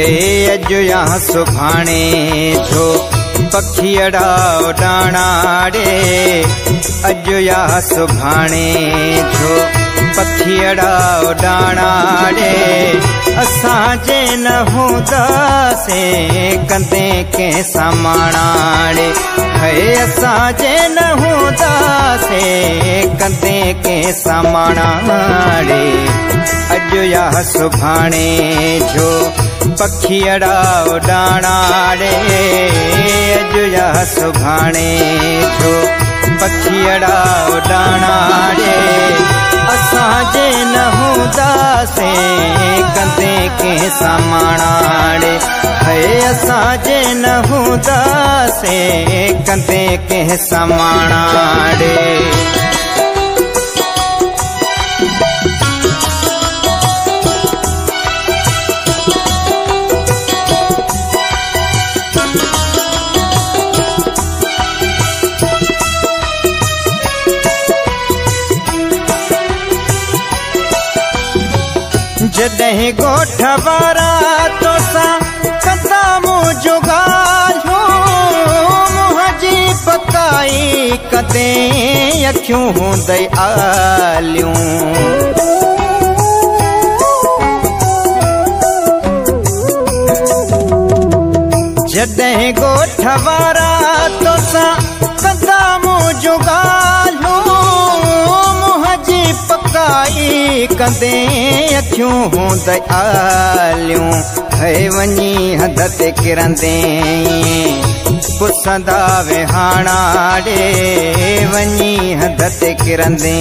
अज या सुभाणे जो पखियड़ा उडाणा रे। अज या सुभाणे जो पखियड़ा उडाणा रे। असांजे न हूंदासे कंदे के सामाणा रे। है असांजे न हूंदासे कंदे के सामाणा रे। अज या सुभाणे जो पखियड़ा उडाणा रे। अज या सुभाणे जो पखियड़ा उडाणा रे। असांजे न हूंदासे कंदे के सामाणा रे। है असांजे न हूंदासे कंदे के सामाणा रे। जॾहिं ॻोठ वारा तोसां कंदा मूं जुगालियूं। मुंहं जी पकाई कदें अखियूं हूंदई आलियूं। जॾहिं ॻोठ वारा तोसां कंदा मूं जुगालियूं। मुंहं जी पकाई कंदें अखियूं हूंदई आलियूं। है वञी हद ते किरंदे पुसंदा विहाणा रे। वञी हद ते किरंदे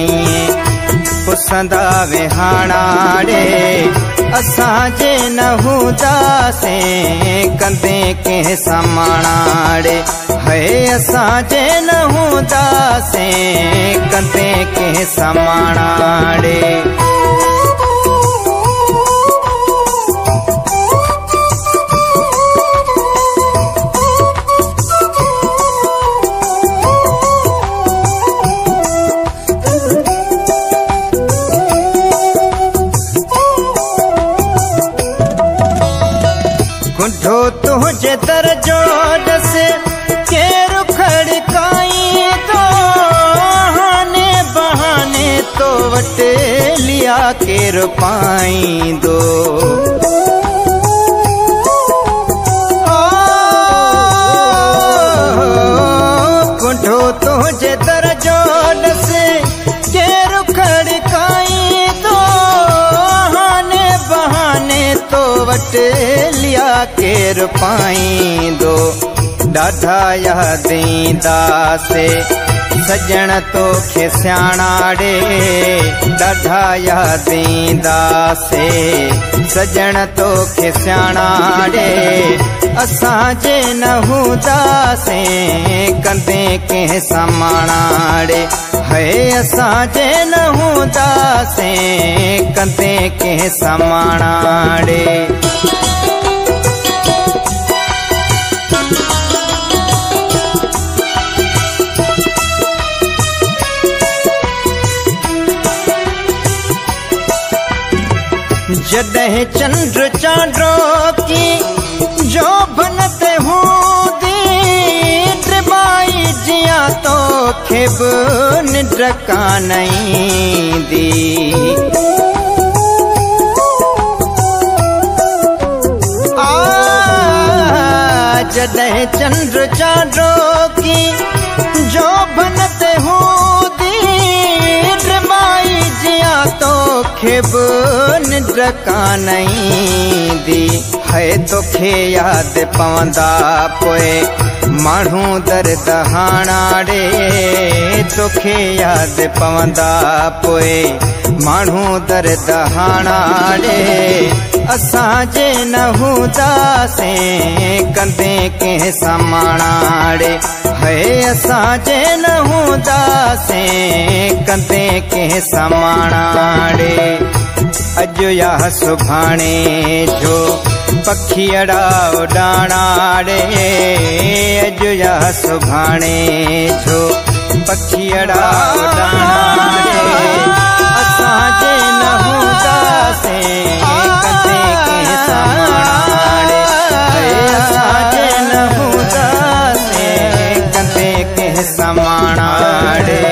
पुसंदा विहाणा रे। असांजे न हूंदासे कंदे के सामाणा रे। है असांजे न हूंदासे कंदे के सामाणा रे। गुंठो तुझे दरजो जसे केरु खड़काई तो। बहाने बहाने तो वटे लिया केरु पाई दो। गुंठो तुझे दरजो जसे केरु खड़काई तो। बहाने बहाने तो वटे लिया केरु पाईंदो। ॾाढा याद ईंदासे सजण तोखे सियाणा रे। ॾाढा याद ईंदासे सजण तोखे सियाणा रे। असांजे न हूंदासे कंदे के सामाणा रे। है असांजे न हूंदासे कंदे के सामाणा रे। जॾहिं चंद्र चांड्रो की जो बनते हूंदी। ड्रिमाई जिया तोखे बि निंड कान ईंदी। जॾहिं चंद्र चांड्रो की जो बनते हूंदी। ड्रिमाई जिया तोखे बि निंड कान ईंदी। है तोखे याद पवंदा पोए माण्हू दर्द हाणा रे। तोखे याद पवंदा पोए माण्हू दर्द हाणा रे। असांजे न हूंदासे कंदे के सामाणा रे। है असांजे न हूंदासे कंदे के सामाणा रे। अज या सुभाणे जो पखियड़ा उडाणा रे। अज या सुभाणे जो पखियड़ा उडाणा रे। असांजे न हूंदासे कंदे के सामाणा समाणाड़े।